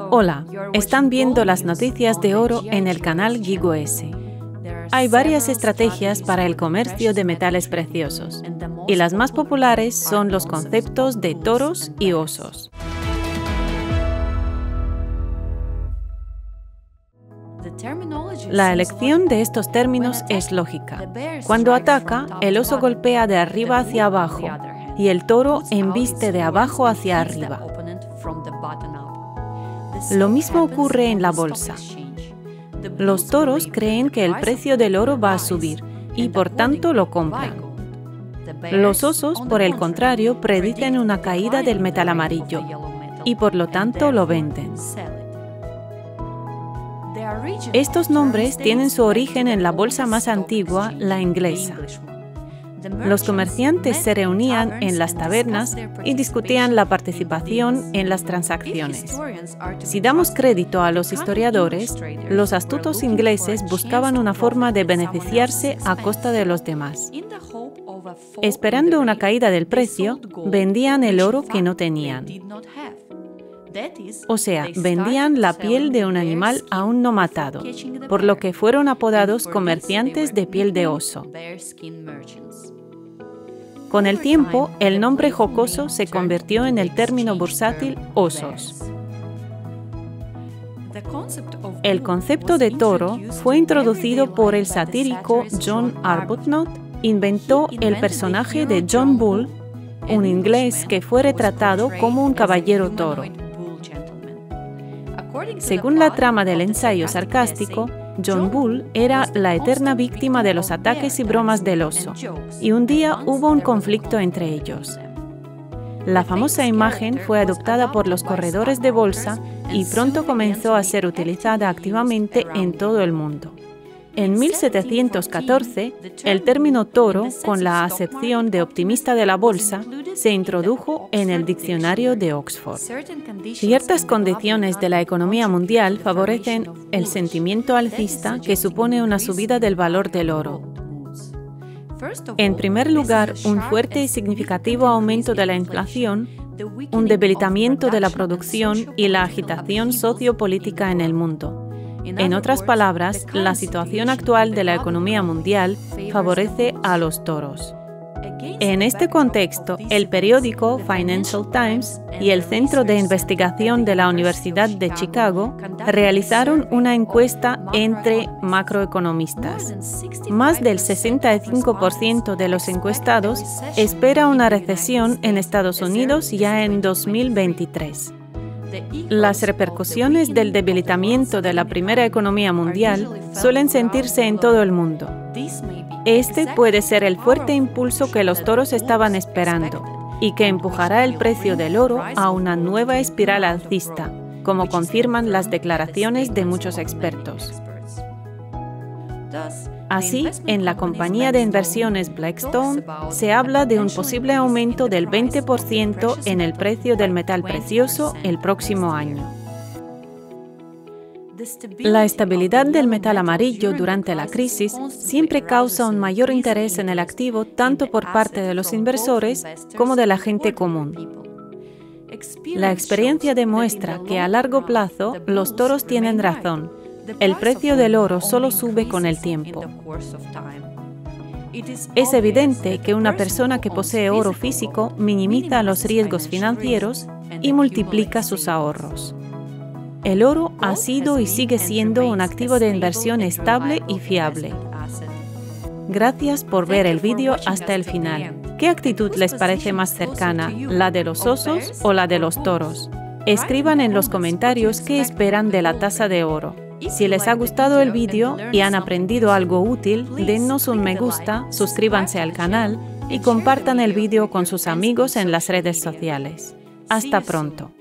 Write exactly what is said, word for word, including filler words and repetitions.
Hola, están viendo las noticias de oro en el canal GigoS. Hay varias estrategias para el comercio de metales preciosos, y las más populares son los conceptos de toros y osos. La elección de estos términos es lógica. Cuando ataca, el oso golpea de arriba hacia abajo y el toro embiste de abajo hacia arriba. Lo mismo ocurre en la bolsa. Los toros creen que el precio del oro va a subir y por tanto lo compran. Los osos, por el contrario, predicen una caída del metal amarillo y por lo tanto lo venden. Estos nombres tienen su origen en la bolsa más antigua, la inglesa. Los comerciantes se reunían en las tabernas y discutían la participación en las transacciones. Si damos crédito a los historiadores, los astutos ingleses buscaban una forma de beneficiarse a costa de los demás. Esperando una caída del precio, vendían el oro que no tenían. O sea, vendían la piel de un animal aún no matado, por lo que fueron apodados comerciantes de piel de oso. Con el tiempo, el nombre jocoso se convirtió en el término bursátil osos. El concepto de toro fue introducido por el satírico John Arbuthnot. Inventó el personaje de John Bull, un inglés que fue retratado como un caballero toro. Según la trama del ensayo sarcástico, John Bull era la eterna víctima de los ataques y bromas del oso, y un día hubo un conflicto entre ellos. La famosa imagen fue adoptada por los corredores de bolsa y pronto comenzó a ser utilizada activamente en todo el mundo. En mil setecientos catorce, el término toro, con la acepción de optimista de la bolsa, se introdujo en el diccionario de Oxford. Ciertas condiciones de la economía mundial favorecen el sentimiento alcista que supone una subida del valor del oro. En primer lugar, un fuerte y significativo aumento de la inflación, un debilitamiento de la producción y la agitación sociopolítica en el mundo. En otras palabras, la situación actual de la economía mundial favorece a los toros. En este contexto, el periódico Financial Times y el Centro de Investigación de la Universidad de Chicago realizaron una encuesta entre macroeconomistas. Más del sesenta y cinco por ciento de los encuestados espera una recesión en Estados Unidos ya en dos mil veintitrés. Las repercusiones del debilitamiento de la primera economía mundial suelen sentirse en todo el mundo. Este puede ser el fuerte impulso que los toros estaban esperando y que empujará el precio del oro a una nueva espiral alcista, como confirman las declaraciones de muchos expertos. Así, en la compañía de inversiones Blackstone se habla de un posible aumento del veinte por ciento en el precio del metal precioso el próximo año. La estabilidad del metal amarillo durante la crisis siempre causa un mayor interés en el activo tanto por parte de los inversores como de la gente común. La experiencia demuestra que a largo plazo los toros tienen razón. El precio del oro solo sube con el tiempo. Es evidente que una persona que posee oro físico minimiza los riesgos financieros y multiplica sus ahorros. El oro ha sido y sigue siendo un activo de inversión estable y fiable. Gracias por ver el vídeo hasta el final. ¿Qué actitud les parece más cercana, la de los osos o la de los toros? Escriban en los comentarios qué esperan de la tasa de oro. Si les ha gustado el vídeo y han aprendido algo útil, dennos un me gusta, suscríbanse al canal y compartan el vídeo con sus amigos en las redes sociales. Hasta pronto.